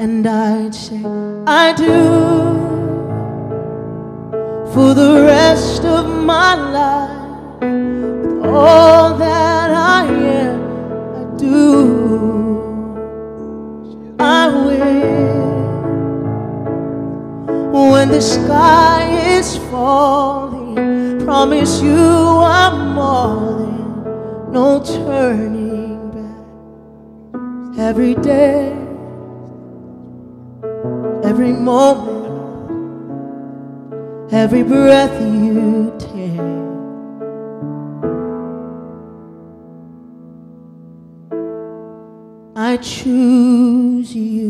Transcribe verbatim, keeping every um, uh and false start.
and I'd say I do for the rest of my life. With all that I am, I do, I will. When the sky is falling, promise you I'm all in, no turning back. Every day, every moment, every breath you take, I choose you.